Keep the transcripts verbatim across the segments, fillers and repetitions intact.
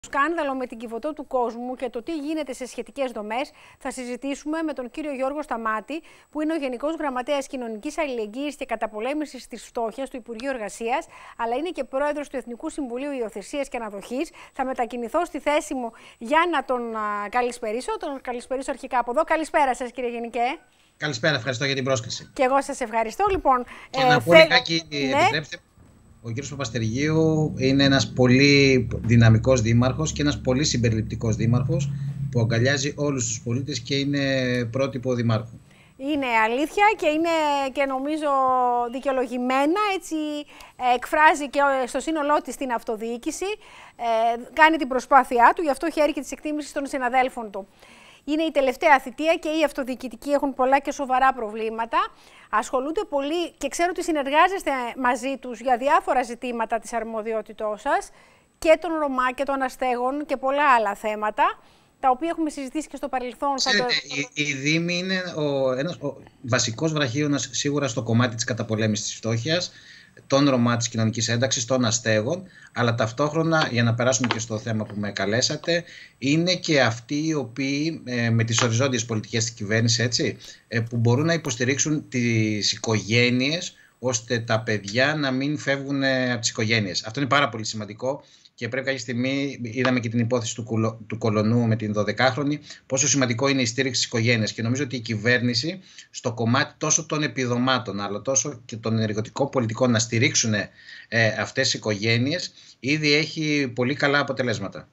Σκάνδαλο με την Κιβωτό του κόσμου και το τι γίνεται σε σχετικές δομές θα συζητήσουμε με τον κύριο Γιώργο Σταμάτη, που είναι ο Γενικός Γραμματέας Κοινωνικής Αλληλεγγύης και Καταπολέμησης της Φτώχειας του Υπουργείου Εργασίας, αλλά είναι και πρόεδρος του Εθνικού Συμβουλίου Υιοθεσίας και Αναδοχής. Θα μετακινηθώ στη θέση μου για να τον α, καλησπερίσω. Τον καλησπερίσω αρχικά από εδώ. Καλησπέρα σας, κύριε Γενικέ. Καλησπέρα, ευχαριστώ για την πρόσκληση. Και εγώ σας ευχαριστώ. Λοιπόν, και ε, να πω λιγάκι, ναι. επιτρέψτε. Ο κύριος Παπαστεργίου είναι ένας πολύ δυναμικός δήμαρχος και ένας πολύ συμπεριληπτικός δήμαρχος που αγκαλιάζει όλους τους πολίτες και είναι πρότυπο δημάρχου. Είναι αλήθεια και είναι και νομίζω δικαιολογημένα, έτσι εκφράζει και στο σύνολό της την αυτοδιοίκηση, ε, κάνει την προσπάθειά του, γι' αυτό χαίρει και τις εκτίμησεις των συναδέλφων του. Είναι η τελευταία θητεία και οι αυτοδιοικητικοί έχουν πολλά και σοβαρά προβλήματα. Ασχολούνται πολύ και ξέρω ότι συνεργάζεστε μαζί τους για διάφορα ζητήματα της αρμοδιότητός σας και των Ρωμά και των αστέγων και πολλά άλλα θέματα, τα οποία έχουμε συζητήσει και στο παρελθόν. Ξέρετε, το... η, η Δήμη είναι ο, ένας ο βασικός βραχίωνας σίγουρα στο κομμάτι της καταπολέμησης της φτώχειας, των Ρωμά, της κοινωνικής ένταξης, των αστέγων, αλλά ταυτόχρονα, για να περάσουμε και στο θέμα που με καλέσατε, είναι και αυτοί οι οποίοι ε, με τις οριζόντιες πολιτικές της κυβέρνησης, έτσι, ε, που μπορούν να υποστηρίξουν τις οικογένειες, ώστε τα παιδιά να μην φεύγουν από τις οικογένειες. Αυτό είναι πάρα πολύ σημαντικό. Και πρέπει κάποια στιγμή, είδαμε και την υπόθεση του, κουλο, του Κολονού με την δωδεκάχρονη, πόσο σημαντικό είναι η στήριξη της οικογένειας. Και νομίζω ότι η κυβέρνηση, στο κομμάτι τόσο των επιδομάτων, αλλά τόσο και των ενεργητικών πολιτικών να στηρίξουν ε, αυτές τις οικογένειες, ήδη έχει πολύ καλά αποτελέσματα.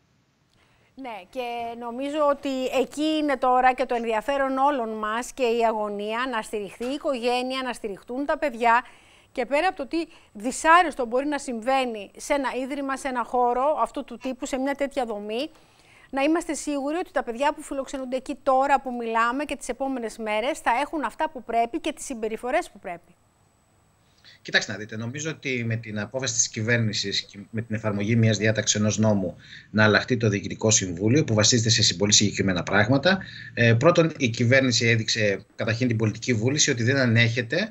Ναι, και νομίζω ότι εκεί είναι τώρα και το ενδιαφέρον όλων μας και η αγωνία να στηριχθεί η οικογένεια, να στηριχτούν τα παιδιά. Και πέρα από το τι δυσάρεστο μπορεί να συμβαίνει σε ένα ίδρυμα, σε ένα χώρο αυτού του τύπου, σε μια τέτοια δομή, να είμαστε σίγουροι ότι τα παιδιά που φιλοξενούνται εκεί τώρα που μιλάμε και τις επόμενες μέρες θα έχουν αυτά που πρέπει και τις συμπεριφορές που πρέπει. Κοιτάξτε να δείτε, νομίζω ότι με την απόφαση της κυβέρνησης και με την εφαρμογή μιας διάταξης ενός νόμου να αλλάχτεί το Διοικητικό Συμβούλιο, που βασίζεται σε πολύ συγκεκριμένα πράγματα, ε, πρώτον η κυβέρνηση έδειξε καταρχήν την πολιτική βούληση ότι δεν ανέχεται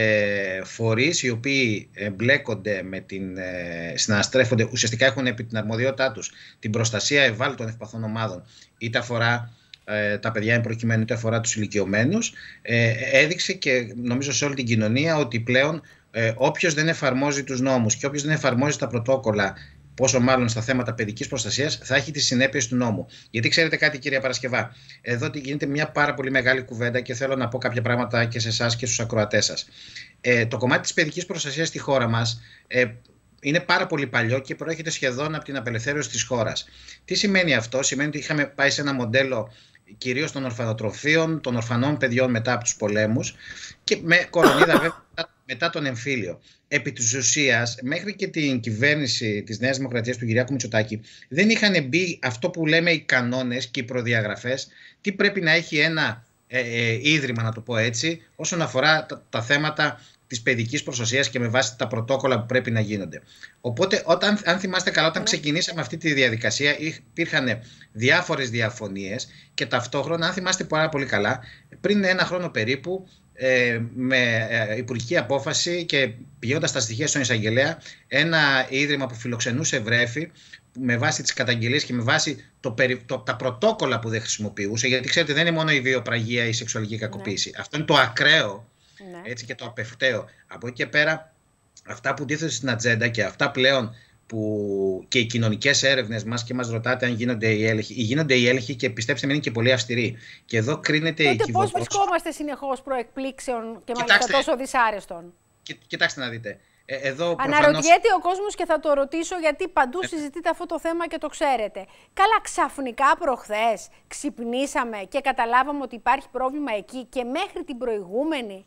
Ε, φορείς οι οποίοι μπλέκονται με την, ε, συναναστρέφονται, ουσιαστικά έχουν επί την αρμοδιότητά τους την προστασία ευάλωτων ευπαθών ομάδων, είτε αφορά ε, τα παιδιά εν προκειμένου, είτε αφορά τους ηλικιωμένους, ε, έδειξε και νομίζω σε όλη την κοινωνία ότι πλέον ε, όποιος δεν εφαρμόζει τους νόμους και όποιος δεν εφαρμόζει τα πρωτόκολλα, πόσο μάλλον στα θέματα παιδικής προστασίας, θα έχει τις συνέπειες του νόμου. Γιατί ξέρετε κάτι, κυρία Παρασκευά, εδώ γίνεται μια πάρα πολύ μεγάλη κουβέντα και θέλω να πω κάποια πράγματα και σε εσάς και στους ακροατές σας. Ε, το κομμάτι της παιδικής προστασίας στη χώρα μας ε, είναι πάρα πολύ παλιό και προέρχεται σχεδόν από την απελευθέρωση της χώρας. Τι σημαίνει αυτό? Σημαίνει ότι είχαμε πάει σε ένα μοντέλο κυρίως των ορφανοτροφίων, των ορφανών παιδιών μετά από τους πολέμους και με κορονίδα βέβαια μετά τον εμφύλιο. Επί της ουσίας, μέχρι και την κυβέρνηση της Νέας Δημοκρατίας του Κυριάκου Μητσοτάκη δεν είχαν μπει αυτό που λέμε οι κανόνες και οι προδιαγραφές, τι πρέπει να έχει ένα ε, ε, ίδρυμα, να το πω έτσι, όσον αφορά τα, τα θέματα της παιδικής προστασίας και με βάση τα πρωτόκολλα που πρέπει να γίνονται. Οπότε, όταν, αν θυμάστε καλά, όταν ξεκινήσαμε αυτή τη διαδικασία, υπήρχαν διάφορες διαφωνίες και ταυτόχρονα, αν θυμάστε πάρα πολύ καλά, πριν ένα χρόνο περίπου, ε, με ε, υπουργική απόφαση και πηγαίνοντας τα στοιχεία στον εισαγγελέα, ένα ίδρυμα που φιλοξενούσε βρέφη, με βάση τις καταγγελίες και με βάση το, το, τα πρωτόκολλα που δεν χρησιμοποιούσε, γιατί ξέρετε, δεν είναι μόνο η βιοπραγία ή η σεξουαλική κακοποίηση. Ναι. Αυτό είναι το ακραίο. Ναι. Έτσι, και το απευκταίο. Από εκεί και πέρα, αυτά που τίθεται στην ατζέντα και αυτά πλέον που και οι κοινωνικές έρευνες μας, και μας ρωτάτε αν γίνονται οι έλεγχοι, γίνονται οι έλεγχοι και πιστέψτε με είναι και πολύ αυστηροί. Και εδώ κρίνεται η κυβωτός. Τότε πώς βρισκόμαστε συνεχώς προεκπλήξεων και μάλιστα τόσο δυσάρεστον? Κι, κοιτάξτε να δείτε. Ε, εδώ Αναρωτιέται προφανώς... ο κόσμος και θα το ρωτήσω, γιατί παντού ε... συζητείτε αυτό το θέμα και το ξέρετε. Καλά, ξαφνικά προχθές ξυπνήσαμε και καταλάβαμε ότι υπάρχει πρόβλημα εκεί και μέχρι την προηγούμενη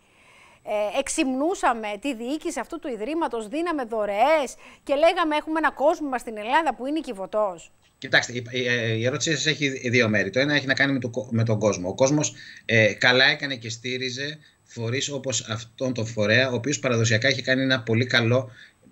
Ε, εξυμνούσαμε τη διοίκηση αυτού του ιδρύματος, δίναμε δωρεές και λέγαμε έχουμε ένα κόσμο στην Ελλάδα που είναι η Κιβωτός. Κοιτάξτε, η, η, η ερώτησή σας έχει δύο μέρη. Το ένα έχει να κάνει με, το, με τον κόσμο. Ο κόσμος ε, καλά έκανε και στήριζε φορείς όπως αυτόν τον φορέα, ο οποίος παραδοσιακά έχει κάνει ένα πολύ καλό,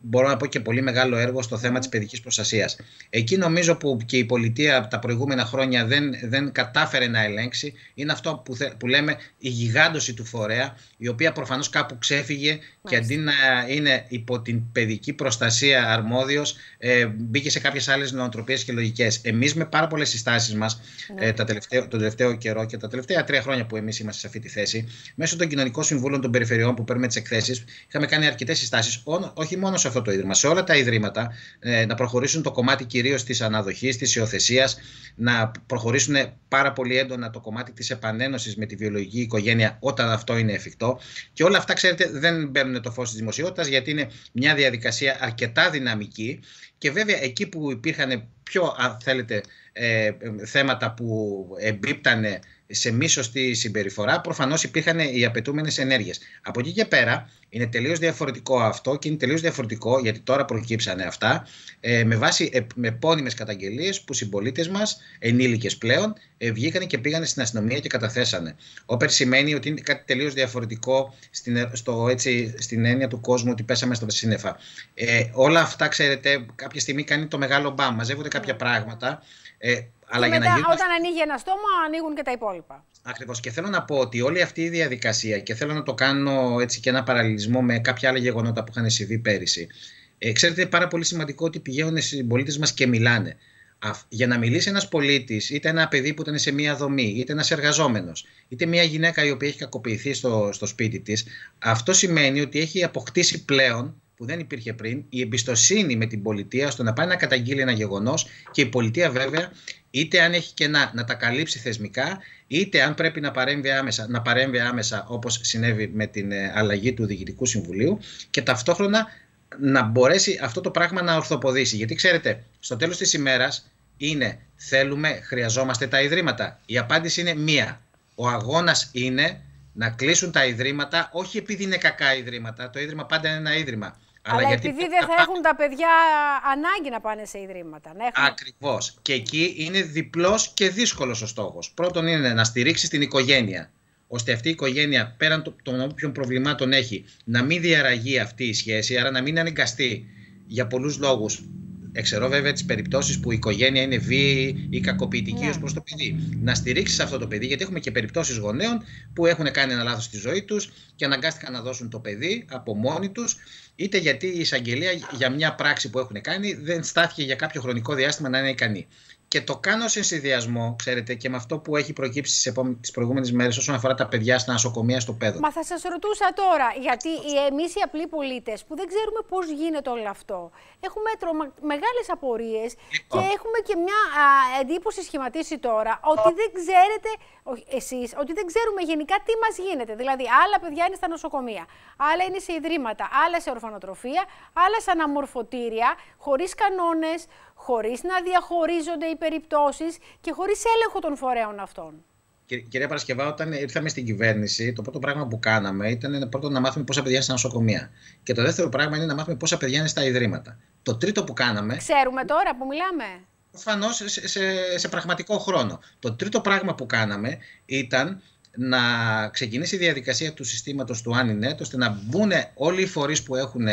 μπορώ να πω και πολύ μεγάλο έργο στο θέμα της παιδικής προστασίας. Εκεί νομίζω που και η πολιτεία τα προηγούμενα χρόνια δεν, δεν κατάφερε να ελέγξει, είναι αυτό που, θε, που λέμε η γιγάντωση του φορέα, η οποία προφανώς κάπου ξέφυγε. Μάλιστα. Και αντί να είναι υπό την παιδική προστασία αρμόδιος, ε, μπήκε σε κάποιες άλλες νοοτροπίες και λογικές. Εμείς με πάρα πολλές συστάσεις μας, ναι. ε, τα τελευταίο, τον τελευταίο καιρό και τα τελευταία τρία χρόνια που εμείς είμαστε σε αυτή τη θέση, μέσω των κοινωνικών συμβούλων των περιφερειών που παίρνουμε τις εκθέσεις, είχαμε κάνει αρκετές συστάσεις, όχι μόνο σε αυτό το ίδρυμα, σε όλα τα ιδρύματα, ε, να προχωρήσουν το κομμάτι κυρίως της αναδοχής, της υιοθεσίας, να προχωρήσουν πάρα πολύ έντονα το κομμάτι της επανένωσης με τη βιολογική οικογένεια όταν αυτό είναι εφικτό. Και όλα αυτά, ξέρετε, δεν μπαίνουν το φως της δημοσιότητας, γιατί είναι μια διαδικασία αρκετά δυναμική. Και βέβαια εκεί που υπήρχαν πιο, αν θέλετε, ε, θέματα που εμπίπτανε σε μη σωστή συμπεριφορά, προφανώς υπήρχαν οι απαιτούμενες ενέργειες. Από εκεί και πέρα είναι τελείως διαφορετικό αυτό, και είναι τελείως διαφορετικό γιατί τώρα προκύψανε αυτά, ε, με βάση ε, με επώνυμες καταγγελίες που συμπολίτες μας, ενήλικες πλέον, ε, βγήκαν και πήγανε στην αστυνομία και καταθέσανε. Όπερ σημαίνει ότι είναι κάτι τελείως διαφορετικό στην, στο, έτσι, στην έννοια του κόσμου, ότι πέσαμε στα σύννεφα. Ε, όλα αυτά, ξέρετε, κάποια στιγμή κάνει το μεγάλο μπαμ, μαζεύονται κάποια πράγματα. Ε, αλλά και για μετά, να γίνουν... όταν ανοίγει ένα στόμα, ανοίγουν και τα υπόλοιπα. Ακριβώς. Και θέλω να πω ότι όλη αυτή η διαδικασία, και θέλω να το κάνω έτσι και ένα παραλληλισμό με κάποια άλλα γεγονότα που είχαν συμβεί πέρυσι. Ε, ξέρετε, είναι πάρα πολύ σημαντικό ότι πηγαίνουν οι συμπολίτες μας και μιλάνε. Για να μιλήσει ένας πολίτης, είτε ένα παιδί που ήταν σε μία δομή, είτε ένας εργαζόμενος, είτε μία γυναίκα η οποία έχει κακοποιηθεί στο, στο σπίτι της, αυτό σημαίνει ότι έχει αποκτήσει πλέον, που δεν υπήρχε πριν, η εμπιστοσύνη με την πολιτεία στο να πάει να καταγγείλει ένα γεγονός, και η πολιτεία βέβαια, είτε αν έχει κενά, να τα καλύψει θεσμικά, είτε αν πρέπει να παρέμβει άμεσα, να παρέμβει άμεσα, όπως συνέβη με την αλλαγή του Διοικητικού Συμβουλίου, και ταυτόχρονα να μπορέσει αυτό το πράγμα να ορθοποδήσει. Γιατί ξέρετε, στο τέλος της ημέρας είναι θέλουμε, χρειαζόμαστε τα ιδρύματα. Η απάντηση είναι μία. Ο αγώνας είναι να κλείσουν τα ιδρύματα, όχι επειδή είναι κακά ιδρύματα. Το ίδρυμα πάντα είναι ένα ίδρυμα. Αλλά, αλλά γιατί επειδή δεν θα πά... έχουν τα παιδιά ανάγκη να πάνε σε ιδρύματα. Να έχουν... Ακριβώς. Και εκεί είναι διπλός και δύσκολος ο στόχος. Πρώτον είναι να στηρίξει την οικογένεια, ώστε αυτή η οικογένεια, πέραν των όποιων προβλημάτων έχει, να μην διαραγεί αυτή η σχέση, άρα να μην αναγκαστεί για πολλούς λόγους. Εξαιρώ βέβαια τις περιπτώσεις που η οικογένεια είναι βίαιη ή κακοποιητική, ναι, ως προς το παιδί. Να στηρίξεις αυτό το παιδί, γιατί έχουμε και περιπτώσεις γονέων που έχουν κάνει ένα λάθος στη ζωή τους και αναγκάστηκαν να δώσουν το παιδί από μόνοι τους, είτε γιατί η εισαγγελία για μια πράξη που έχουν κάνει δεν στάθηκε για κάποιο χρονικό διάστημα να είναι ικανή. Και το κάνω σε συνδυασμό, ξέρετε, και με αυτό που έχει προκύψει τις προηγούμενες μέρες όσον αφορά τα παιδιά στα νοσοκομεία, στο παιδό. Μα θα σας ρωτούσα τώρα, γιατί εμείς οι απλοί πολίτες που δεν ξέρουμε πώς γίνεται όλο αυτό, έχουμε τρομα... μεγάλες απορίες και έχουμε και μια α, εντύπωση σχηματίσει τώρα ότι δεν ξέρετε, εσείς, ότι δεν ξέρουμε γενικά τι μας γίνεται. Δηλαδή, άλλα παιδιά είναι στα νοσοκομεία, άλλα είναι σε ιδρύματα, άλλα σε ορφανοτροφία, άλλα σε αναμορφωτήρια, χωρίς κανόνες, χωρίς να διαχωρίζονται οι περιπτώσεις και χωρίς έλεγχο των φορέων αυτών. Κυρία Παρασκευά, όταν ήρθαμε στην κυβέρνηση, το πρώτο πράγμα που κάναμε ήταν πρώτο να μάθουμε πόσα παιδιά είναι στα νοσοκομεία. Και το δεύτερο πράγμα είναι να μάθουμε πόσα παιδιά είναι στα ιδρύματα. Το τρίτο που κάναμε. Ξέρουμε τώρα που μιλάμε. Προφανώς σε, σε, σε πραγματικό χρόνο. Το τρίτο πράγμα που κάναμε ήταν να ξεκινήσει η διαδικασία του συστήματος του Άνινετ, ώστε να μπουν όλοι οι φορείς που έχουν.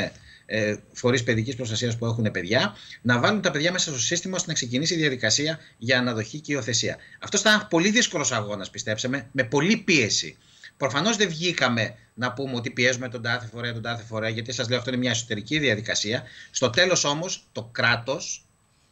Φορείς παιδικής προστασίας που έχουν παιδιά, να βάλουν τα παιδιά μέσα στο σύστημα ώστε να ξεκινήσει η διαδικασία για αναδοχή και υιοθεσία. Αυτό ήταν ένα πολύ δύσκολος αγώνας, πιστέψαμε, με πολλή πίεση. Προφανώς δεν βγήκαμε να πούμε ότι πιέζουμε τον τάδε φορέα, τον τάδε φορέα, γιατί σας λέω αυτό είναι μια εσωτερική διαδικασία. Στο τέλος όμως το κράτος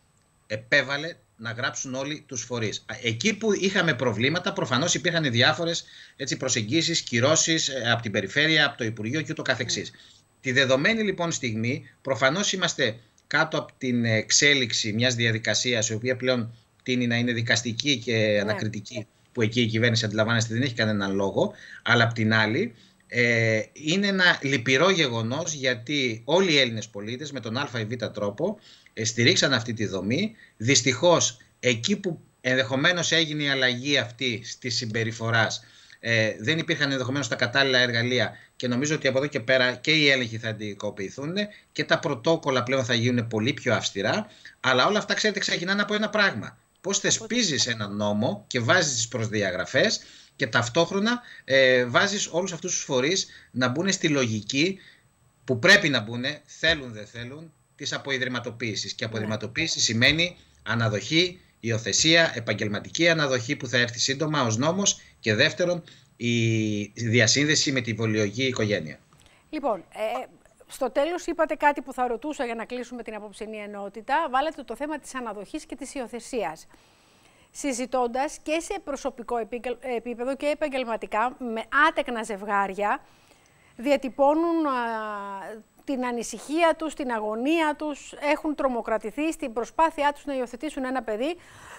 επέβαλε να γράψουν όλοι τους φορείς. Εκεί που είχαμε προβλήματα, προφανώς υπήρχαν διάφορες έτσι, προσεγγίσεις, κυρώσεις από την περιφέρεια, από το Υπουργείο και ούτω καθεξής. Mm. Τη δεδομένη λοιπόν στιγμή, προφανώς είμαστε κάτω από την εξέλιξη μιας διαδικασίας, η οποία πλέον τείνει να είναι δικαστική και ανακριτική, yeah. που εκεί η κυβέρνηση αντιλαμβάνεστε δεν έχει κανέναν λόγο, αλλά απ' την άλλη ε, είναι ένα λυπηρό γεγονός, γιατί όλοι οι Έλληνες πολίτες με τον α ή β τρόπο ε, στηρίξαν αυτή τη δομή. Δυστυχώς εκεί που ενδεχομένως έγινε η αλλαγή αυτή της συμπεριφοράς, Ε, δεν υπήρχαν ενδεχομένως τα κατάλληλα εργαλεία, και νομίζω ότι από εδώ και πέρα και οι έλεγχοι θα αντικοποιηθούν και τα πρωτόκολλα πλέον θα γίνουν πολύ πιο αυστηρά. Αλλά όλα αυτά, ξέρετε, ξεκινάνε από ένα πράγμα. Πώς θεσπίζεις έναν νόμο και βάζεις τις προσδιαγραφές και ταυτόχρονα ε, βάζεις όλους αυτούς τους φορείς να μπουν στη λογική που πρέπει να μπουν, θέλουν δεν θέλουν, της αποϊδρυματοποίησης. Και αποϊδρυματοποίηση σημαίνει αναδοχή, υιοθεσία, επαγγελματική αναδοχή που θα έρθει σύντομα ως νόμος, και δεύτερον η διασύνδεση με τη βιολογική οικογένεια. Λοιπόν, ε, στο τέλος είπατε κάτι που θα ρωτούσα για να κλείσουμε την απόψινή ενότητα. Βάλατε το θέμα της αναδοχής και της υιοθεσίας. Συζητώντας και σε προσωπικό επίπεδο και επαγγελματικά με άτεκνα ζευγάρια, διατυπώνουν α, την ανησυχία τους, την αγωνία τους, έχουν τρομοκρατηθεί στην προσπάθειά τους να υιοθετήσουν ένα παιδί,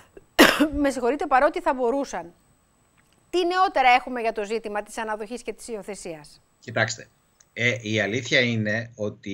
με συγχωρείτε, παρότι θα μπορούσαν. Τι νεότερα έχουμε για το ζήτημα της αναδοχής και της υιοθεσίας? Κοιτάξτε, ε, η αλήθεια είναι ότι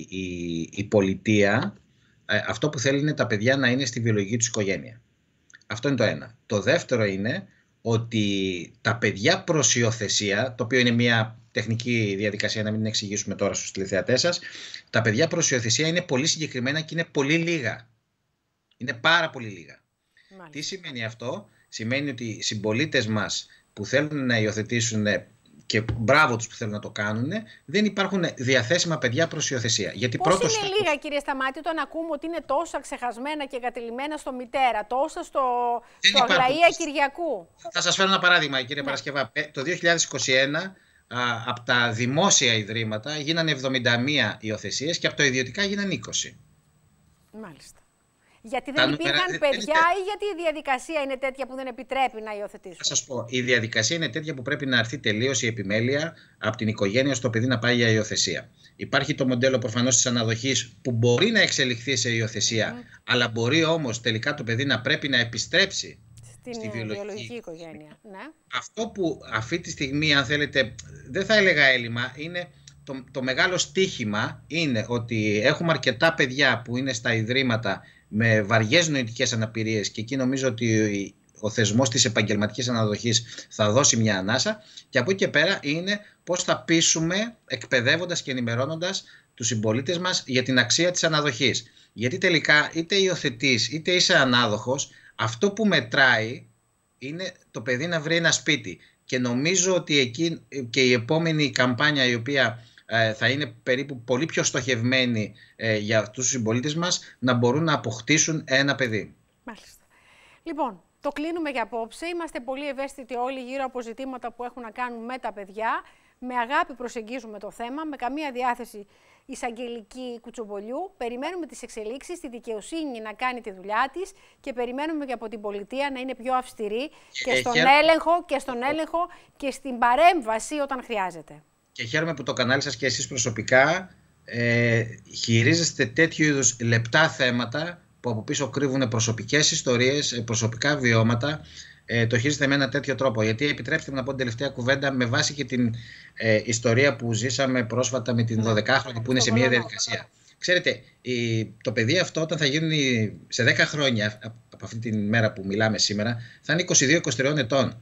η, η πολιτεία ε, αυτό που θέλει είναι τα παιδιά να είναι στη βιολογική τους οικογένεια. Αυτό είναι το ένα. Το δεύτερο είναι ότι τα παιδιά προς υιοθεσία, το οποίο είναι μια τεχνική διαδικασία, να μην την εξηγήσουμε τώρα στους τηλεθεατές σας, τα παιδιά προς υιοθεσία είναι πολύ συγκεκριμένα και είναι πολύ λίγα. Είναι πάρα πολύ λίγα. Μάλιστα. Τι σημαίνει αυτό? Σημαίνει ότι οι συμπολίτες μας που θέλουν να υιοθετήσουν, και μπράβο τους που θέλουν να το κάνουν, δεν υπάρχουν διαθέσιμα παιδιά προς υιοθεσία. Γιατί πώς πρώτος είναι λίγα, κύριε Σταμάτη, όταν ακούμε ότι είναι τόσα ξεχασμένα και εγκατελειμμένα στο Μητέρα, τόσα στο, στο Αγλαία Κυριακού? Θα σας φέρω ένα παράδειγμα, κύριε ναι. Παρασκευά. Το δύο χιλιάδες είκοσι ένα α, από τα δημόσια ιδρύματα γίνανε εβδομήντα μία υιοθεσίες και από τα ιδιωτικά γίνανε είκοσι. Μάλιστα. Γιατί δεν υπήρχαν νούμερα, παιδιά δεν... ή γιατί η διαδικασία είναι τέτοια που δεν επιτρέπει να υιοθετήσουν? Θα σας πω, η διαδικασία είναι τέτοια που πρέπει να έρθει τελείως η επιμέλεια από την οικογένεια στο παιδί να πάει για υιοθεσία. Υπάρχει το μοντέλο προφανώς της αναδοχής που μπορεί να εξελιχθεί σε υιοθεσία, mm. αλλά μπορεί όμως τελικά το παιδί να πρέπει να επιστρέψει στην στη βιολογική, βιολογική οικογένεια. Ναι. Αυτό που αυτή τη στιγμή, αν θέλετε, δεν θα έλεγα έλλειμμα, είναι... Το, το μεγάλο στίχημα είναι ότι έχουμε αρκετά παιδιά που είναι στα ιδρύματα με βαριές νοητικές αναπηρίες, και εκεί νομίζω ότι ο θεσμός της επαγγελματικής αναδοχής θα δώσει μια ανάσα, και από εκεί και πέρα είναι πώς θα πείσουμε εκπαιδεύοντας και ενημερώνοντας τους συμπολίτες μας για την αξία της αναδοχής. Γιατί τελικά είτε υιοθετείς είτε είσαι ανάδοχος, αυτό που μετράει είναι το παιδί να βρει ένα σπίτι. Και νομίζω ότι εκεί και η επόμενη καμπάνια, η οποία ε, θα είναι περίπου πολύ πιο στοχευμένη ε, για αυτούς τους συμπολίτες μας, να μπορούν να αποκτήσουν ένα παιδί. Μάλιστα. Λοιπόν, το κλείνουμε για απόψε. Είμαστε πολύ ευαίσθητοι όλοι γύρω από ζητήματα που έχουν να κάνουν με τα παιδιά. Με αγάπη προσεγγίζουμε το θέμα, με καμία διάθεση εισαγγελική κουτσομπολιού. Περιμένουμε τις εξελίξεις, τη δικαιοσύνη να κάνει τη δουλειά της, και περιμένουμε και από την πολιτεία να είναι πιο αυστηρή και στον έλεγχο και στον έλεγχο και στην παρέμβαση όταν χρειάζεται. Και χαίρομαι που το κανάλι σας και εσείς προσωπικά ε, χειρίζεστε τέτοιου είδους λεπτά θέματα που από πίσω κρύβουν προσωπικές ιστορίες, προσωπικά βιώματα. Ε, το χειρίζεται με ένα τέτοιο τρόπο. Γιατί επιτρέψτε μου να πω την τελευταία κουβέντα με βάση και την ε, ιστορία που ζήσαμε πρόσφατα με την δωδεκάχρονη που είναι σε μια διαδικασία. Ξέρετε, η, το παιδί αυτό όταν θα γίνει σε δέκα χρόνια από αυτή τη μέρα που μιλάμε σήμερα, θα είναι είκοσι δύο είκοσι τρία ετών.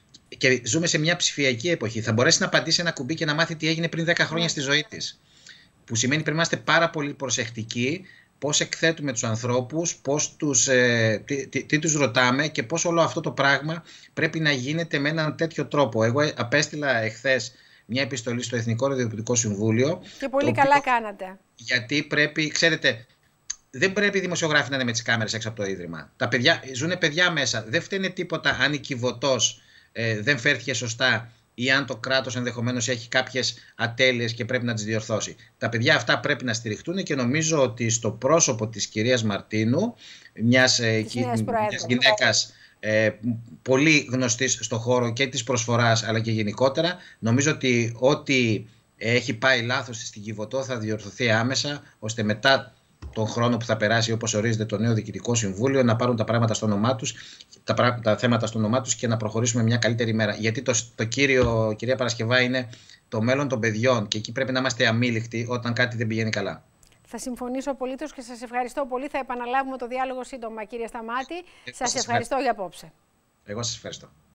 Και ζούμε σε μια ψηφιακή εποχή. Θα μπορέσει να πατήσει ένα κουμπί και να μάθει τι έγινε πριν δέκα χρόνια στη ζωή της. Που σημαίνει πρέπει να είμαστε πάρα πολύ προσεκτικοί πώς εκθέτουμε τους ανθρώπους, πώς τους, ε, τι, τι, τι τους ρωτάμε και πώς όλο αυτό το πράγμα πρέπει να γίνεται με έναν τέτοιο τρόπο. Εγώ απέστειλα εχθές μια επιστολή στο Εθνικό Ραδιοτηλεοπτικό Συμβούλιο. Και πολύ καλά οποίο, κάνατε. Γιατί πρέπει, ξέρετε, δεν πρέπει οι δημοσιογράφοι να είναι με τις κάμερες έξω από το Ίδρυμα. Τα παιδιά, ζουνε παιδιά μέσα. Δεν φταίνε τίποτα αν η κυβωτός ε, δεν φέρθηκε σωστά ή αν το κράτος ενδεχομένως έχει κάποιες ατέλειες και πρέπει να τις διορθώσει. Τα παιδιά αυτά πρέπει να στηριχτούν, και νομίζω ότι στο πρόσωπο της κυρίας Μαρτίνου, μιας, ε, μιας γυναίκας ε, πολύ γνωστής στο χώρο και της προσφοράς αλλά και γενικότερα, νομίζω ότι ό,τι έχει πάει λάθος στην Κιβωτό θα διορθωθεί άμεσα, ώστε μετά τον χρόνο που θα περάσει, όπως ορίζεται το νέο Διοικητικό Συμβούλιο, να πάρουν τα πράγματα στο όνομά τους, τα, τα θέματα στο όνομά τους, και να προχωρήσουμε μια καλύτερη μέρα. Γιατί το, το κύριο, κυρία Παρασκευά, είναι το μέλλον των παιδιών, και εκεί πρέπει να είμαστε αμήλικτοι όταν κάτι δεν πηγαίνει καλά. Θα συμφωνήσω απολύτως και σας ευχαριστώ πολύ. Θα επαναλάβουμε το διάλογο σύντομα, κύριε Σταμάτη. Σας ευχαριστώ για απόψε. Εγώ σας ευχαριστώ.